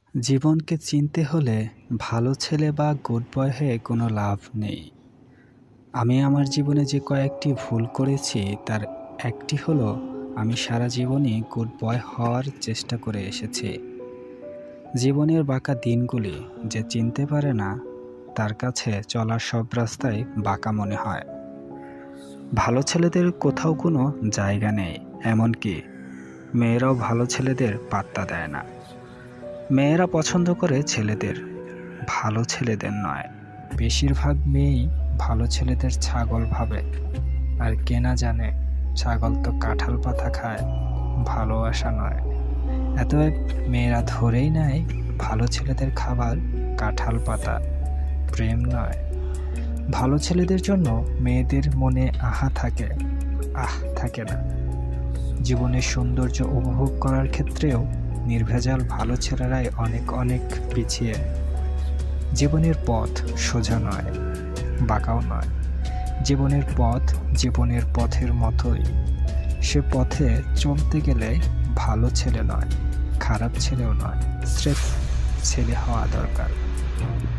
জীবনকে চিনতে হলে ভালো ছেলে বা গুড বয় হয়ে কোনো লাভ নেই। আমি আমার জীবনে যে কয়েকটি ভুল করেছি তার একটি হলো আমি সারা জীবনই গুড বয় হওয়ার চেষ্টা করে এসেছি। জীবনের বাঁকা দিনগুলি যে চিনতে পারে না তার কাছে চলার সব রাস্তাই বাঁকা মনে হয়। ভালো ছেলেদের কোথাও কোনো জায়গা নেই, এমনকি মেয়েরাও ভালো ছেলেদের পাত্তা দেয় না। মেয়েরা পছন্দ করে ছেলেদের, ভালো ছেলেদের নয়। বেশিরভাগ মেয়েই ভালো ছেলেদের ছাগল ভাবে, আর কেনা জানে ছাগল তো কাঁঠাল পাতা খায়, ভালোবাসা নয়। অতএব মেয়েরা ধরেই নেয় ভালো ছেলেদের খাবার কাঁঠাল পাতা, প্রেম নয়। ভালো ছেলেদের জন্য মেয়েদের মনে থাকে না। জীবনের সৌন্দর্য উপভোগ করার ক্ষেত্রেও নির্ভেজাল ভালো ছেলেরাই অনেক পিছিয়ে। জীবনের পথ সোজা নয়, বাঁকাও নয়। জীবনের পথ জীবনের পথের মতোই। সে পথে চলতে গেলে ভালো ছেলে নয়, খারাপ ছেলেও নয়, স্রেফ ছেলে হওয়া দরকার।